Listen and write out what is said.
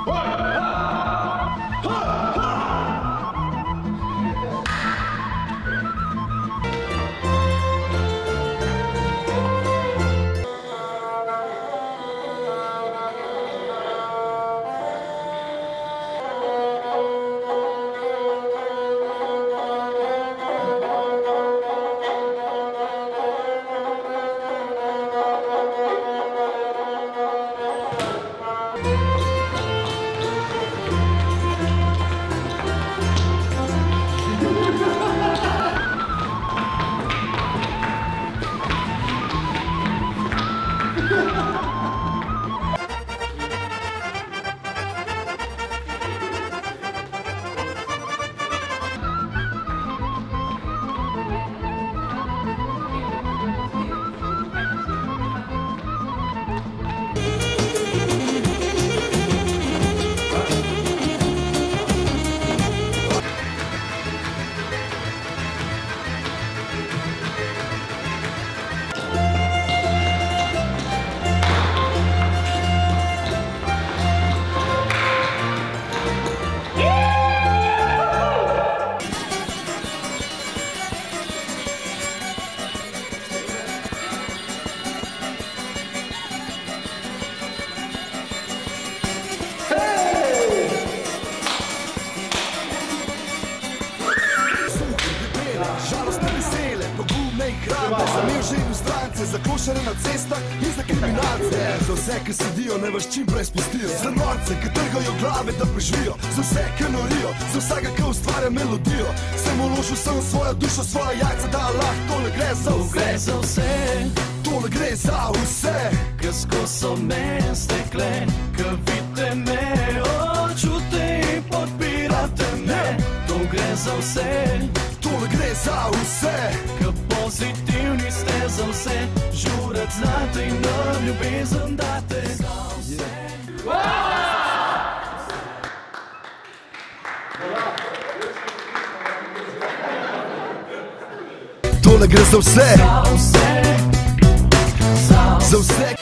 Zamevženi strance, zakošene na cestah in za kriminalce. Za vse, ki sedijo, ne vas čim prej spustijo. Za norce, ki trgajo glave, da preživijo. Za vse, ki norijo, za vsega, ki ustvarja melodijo. Sem uložil sem svojo dušo, svoje jajce, da lahko tole gre za vse. Gre za vse, tole gre za vse. Ki skozi meni stekle, ki vidite me, čute in podpirate me. To gre za vse, tole gre za vse. Ki pozitivni ste za vse, žuret znate in nam ljubezen date. Za vse. Tole gre za vse. Za vse. Za vse.